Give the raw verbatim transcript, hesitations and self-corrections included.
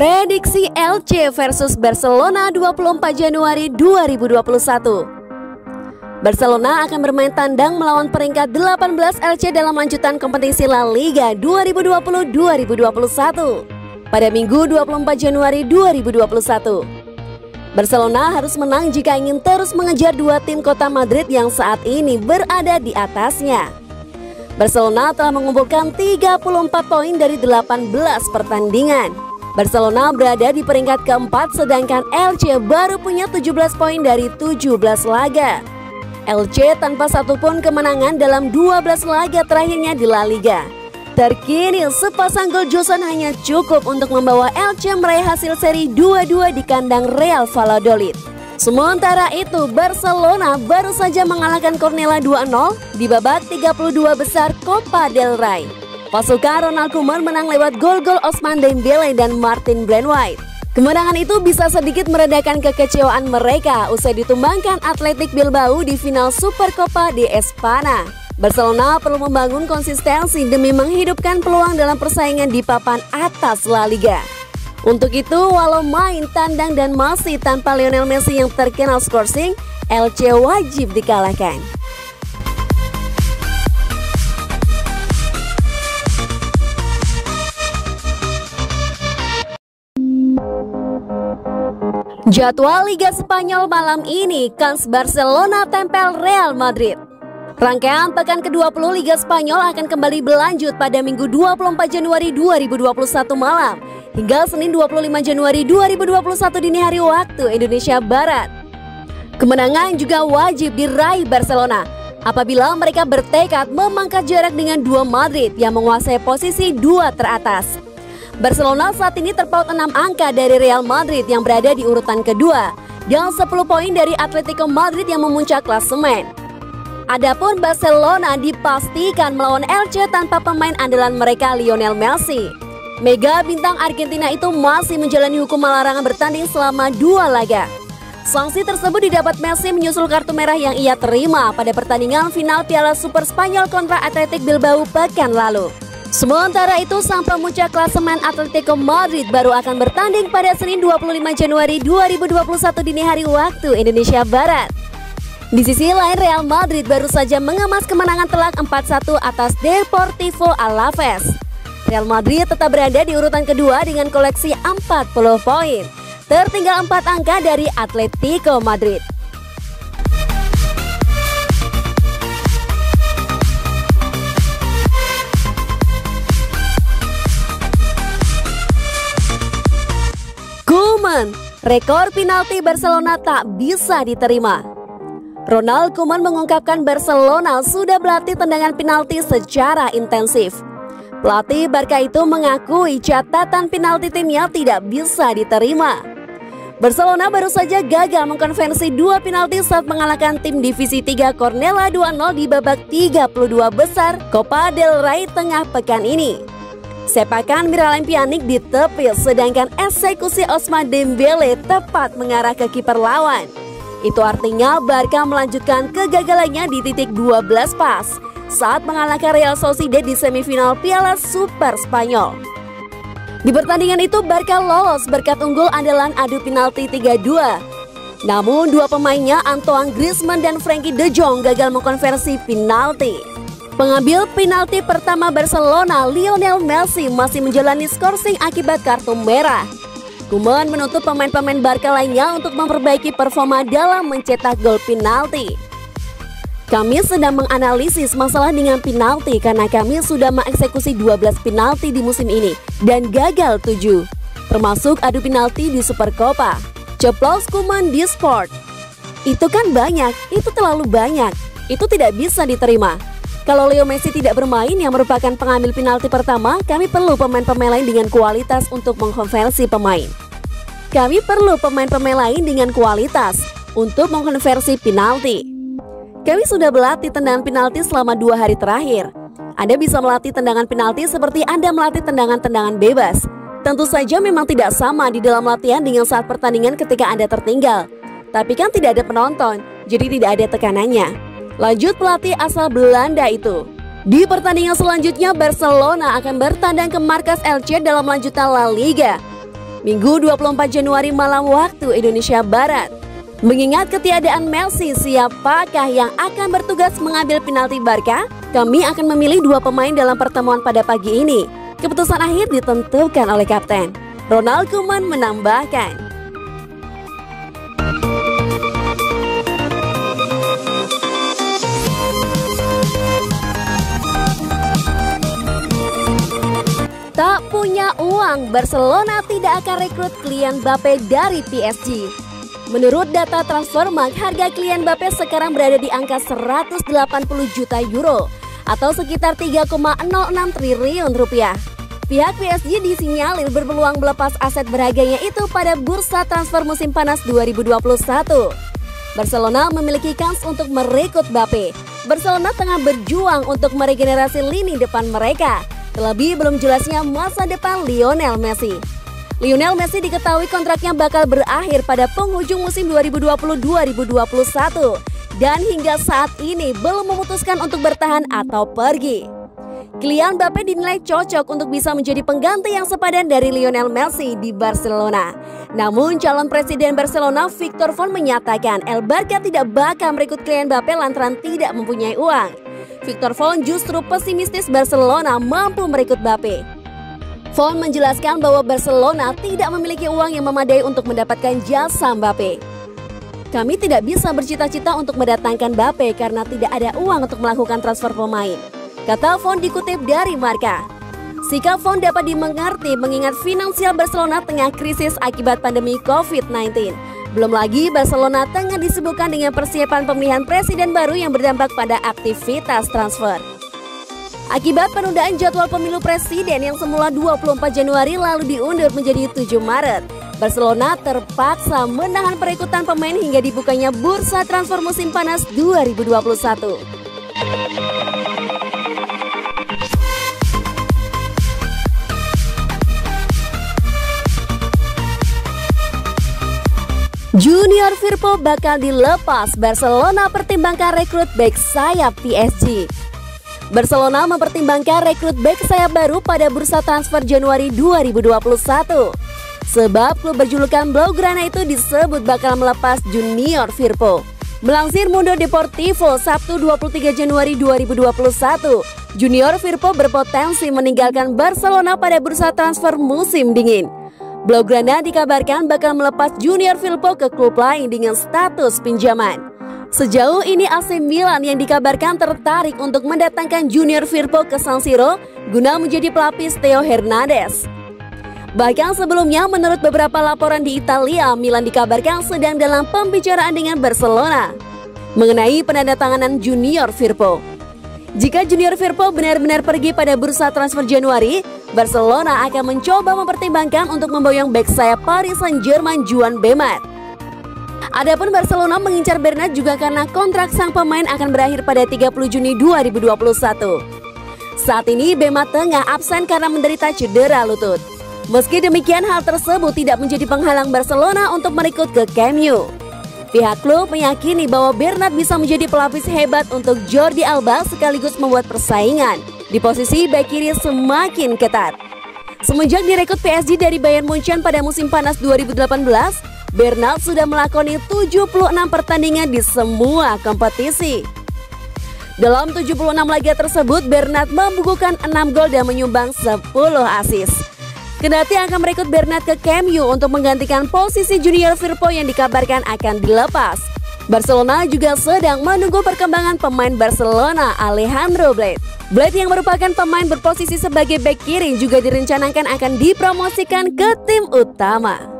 Prediksi L C versus Barcelona dua puluh empat Januari dua ribu dua puluh satu. Barcelona akan bermain tandang melawan peringkat delapan belas L C dalam lanjutan kompetisi La Liga dua ribu dua puluh dua ribu dua puluh satu pada Minggu dua puluh empat Januari dua ribu dua puluh satu. Barcelona harus menang jika ingin terus mengejar dua tim kota Madrid yang saat ini berada di atasnya. Barcelona telah mengumpulkan tiga puluh empat poin dari delapan belas pertandingan. Barcelona berada di peringkat keempat, sedangkan L C baru punya tujuh belas poin dari tujuh belas laga. L C tanpa satupun kemenangan dalam dua belas laga terakhirnya di La Liga. Terkini sepasang gol Josan hanya cukup untuk membawa L C meraih hasil seri dua dua di kandang Real Valladolid. Sementara itu Barcelona baru saja mengalahkan Cornellà dua nol di babak tiga puluh dua besar Copa del Rey. Pasukan Ronald Koeman menang lewat gol-gol Ousmane Dembélé dan Martin Braithwaite. Kemenangan itu bisa sedikit meredakan kekecewaan mereka usai ditumbangkan Athletic Bilbao di final Supercopa de Espanya. Barcelona perlu membangun konsistensi demi menghidupkan peluang dalam persaingan di papan atas La Liga. Untuk itu, walau main tandang dan masih tanpa Lionel Messi yang terkenal scoring, L C wajib dikalahkan. Jadwal Liga Spanyol malam ini, kans Barcelona tempel Real Madrid. Rangkaian pekan ke dua puluh Liga Spanyol akan kembali berlanjut pada Minggu dua puluh empat Januari dua ribu dua puluh satu malam hingga Senin dua puluh lima Januari dua ribu dua puluh satu dini hari waktu Indonesia Barat. Kemenangan juga wajib diraih Barcelona apabila mereka bertekad memangkas jarak dengan dua Madrid yang menguasai posisi dua teratas. Barcelona saat ini terpaut enam angka dari Real Madrid yang berada di urutan kedua dan sepuluh poin dari Atletico Madrid yang memuncak klasemen. Adapun Barcelona dipastikan melawan L C tanpa pemain andalan mereka Lionel Messi. Mega bintang Argentina itu masih menjalani hukuman larangan bertanding selama dua laga. Sanksi tersebut didapat Messi menyusul kartu merah yang ia terima pada pertandingan final Piala Super Spanyol kontra Athletic Bilbao pekan lalu. Sementara itu, sang pemuncak klasemen Atletico Madrid baru akan bertanding pada Senin dua puluh lima Januari dua ribu dua puluh satu dini hari waktu Indonesia Barat. Di sisi lain, Real Madrid baru saja mengemas kemenangan telak empat satu atas Deportivo Alaves. Real Madrid tetap berada di urutan kedua dengan koleksi empat puluh poin, tertinggal empat angka dari Atletico Madrid. Koeman, rekor penalti Barcelona tak bisa diterima. Ronald Koeman mengungkapkan Barcelona sudah berlatih tendangan penalti secara intensif. Pelatih Barca itu mengakui catatan penalti timnya tidak bisa diterima. Barcelona baru saja gagal mengkonversi dua penalti saat mengalahkan tim divisi tiga Cornellà dua nol di babak tiga puluh dua besar Copa del Rey tengah pekan ini. Sepakan Miralem Pjanic ditepis, sedangkan eksekusi Ousmane Dembélé tepat mengarah ke kiper lawan. Itu artinya Barca melanjutkan kegagalannya di titik dua belas pas saat mengalahkan Real Sociedad di semifinal Piala Super Spanyol. Di pertandingan itu Barca lolos berkat unggul andalan adu penalti tiga dua. Namun dua pemainnya Antoine Griezmann dan Frenkie de Jong gagal mengkonversi penalti. Pengambil penalti pertama Barcelona, Lionel Messi, masih menjalani scoring akibat kartu merah. Koeman menuntut pemain-pemain Barca lainnya untuk memperbaiki performa dalam mencetak gol penalti. Kami sedang menganalisis masalah dengan penalti karena kami sudah mengeksekusi dua belas penalti di musim ini dan gagal tujuh, termasuk adu penalti di Supercopa. Ceplos Koeman di Sport. Itu kan banyak, itu terlalu banyak, itu tidak bisa diterima. Kalau Leo Messi tidak bermain yang merupakan pengambil penalti pertama, kami perlu pemain-pemain lain dengan kualitas untuk mengkonversi pemain. Kami perlu pemain-pemain lain dengan kualitas untuk mengkonversi penalti. Kami sudah berlatih tendangan penalti selama dua hari terakhir. Anda bisa melatih tendangan penalti seperti Anda melatih tendangan-tendangan bebas. Tentu saja memang tidak sama di dalam latihan dengan saat pertandingan ketika Anda tertinggal. Tapi kan tidak ada penonton, jadi tidak ada tekanannya. Lanjut pelatih asal Belanda itu. Di pertandingan selanjutnya Barcelona akan bertandang ke markas L C dalam lanjutan La Liga. Minggu dua puluh empat Januari malam waktu Indonesia Barat. Mengingat ketiadaan Messi, siapakah yang akan bertugas mengambil penalti Barca? Kami akan memilih dua pemain dalam pertemuan pada pagi ini. Keputusan akhir ditentukan oleh Kapten. Ronald Koeman menambahkan. Tak punya uang, Barcelona tidak akan rekrut Kylian Mbappe dari P S G. Menurut data Transfermarkt, harga Kylian Mbappe sekarang berada di angka seratus delapan puluh juta euro atau sekitar tiga koma nol enam triliun rupiah. Pihak P S G disinyalir berpeluang melepas aset berharganya itu pada bursa transfer musim panas dua ribu dua puluh satu. Barcelona memiliki kans untuk merekrut Mbappe. Barcelona tengah berjuang untuk meregenerasi lini depan mereka. Terlebih belum jelasnya masa depan Lionel Messi. Lionel Messi diketahui kontraknya bakal berakhir pada penghujung musim dua ribu dua puluh dua ribu dua puluh satu dan hingga saat ini belum memutuskan untuk bertahan atau pergi. Kylian Mbappe dinilai cocok untuk bisa menjadi pengganti yang sepadan dari Lionel Messi di Barcelona. Namun calon presiden Barcelona Victor Font menyatakan El Barca tidak bakal merekrut Kylian Mbappe lantaran tidak mempunyai uang. Victor Font justru pesimistis Barcelona mampu merekrut Mbappe. Font menjelaskan bahwa Barcelona tidak memiliki uang yang memadai untuk mendapatkan jasa Mbappe. Kami tidak bisa bercita-cita untuk mendatangkan Mbappe karena tidak ada uang untuk melakukan transfer pemain, kata Font dikutip dari Marca. Sikap Font dapat dimengerti mengingat finansial Barcelona tengah krisis akibat pandemi covid sembilan belas. Belum lagi Barcelona tengah disibukkan dengan persiapan pemilihan presiden baru yang berdampak pada aktivitas transfer. Akibat penundaan jadwal pemilu presiden yang semula dua puluh empat Januari lalu diundur menjadi tujuh Maret, Barcelona terpaksa menahan perekrutan pemain hingga dibukanya bursa transfer musim panas dua ribu dua puluh satu. Junior Firpo bakal dilepas, Barcelona pertimbangkan rekrut bek sayap P S G. Barcelona mempertimbangkan rekrut bek sayap baru pada bursa transfer Januari dua ribu dua puluh satu. Sebab klub berjulukan Blaugrana itu disebut bakal melepas Junior Firpo. Melansir Mundo Deportivo Sabtu dua puluh tiga Januari dua ribu dua puluh satu, Junior Firpo berpotensi meninggalkan Barcelona pada bursa transfer musim dingin. Blaugrana dikabarkan bakal melepas Junior Firpo ke klub lain dengan status pinjaman. Sejauh ini A C Milan yang dikabarkan tertarik untuk mendatangkan Junior Firpo ke San Siro guna menjadi pelapis Theo Hernandez. Bahkan sebelumnya menurut beberapa laporan di Italia, Milan dikabarkan sedang dalam pembicaraan dengan Barcelona mengenai penandatanganan Junior Firpo. Jika Junior Firpo benar-benar pergi pada bursa transfer Januari, Barcelona akan mencoba mempertimbangkan untuk memboyong bek sayap Paris Saint-Germain Juan Bernat. Adapun Barcelona mengincar Bernat juga karena kontrak sang pemain akan berakhir pada tiga puluh Juni dua ribu dua puluh satu. Saat ini Bernat tengah absen karena menderita cedera lutut. Meski demikian, hal tersebut tidak menjadi penghalang Barcelona untuk merekrut ke Camp Nou. Pihak klub meyakini bahwa Bernat bisa menjadi pelapis hebat untuk Jordi Alba sekaligus membuat persaingan di posisi bek kiri semakin ketat. Semenjak direkrut P S G dari Bayern Munchen pada musim panas dua ribu delapan belas, Bernat sudah melakoni tujuh puluh enam pertandingan di semua kompetisi. Dalam tujuh puluh enam laga tersebut, Bernat membukukan enam gol dan menyumbang sepuluh assist. Kendati akan merekrut Bernat ke Camp Nou untuk menggantikan posisi Junior Firpo yang dikabarkan akan dilepas. Barcelona juga sedang menunggu perkembangan pemain Barcelona Alejandro Blade. Blade yang merupakan pemain berposisi sebagai bek kiri juga direncanakan akan dipromosikan ke tim utama.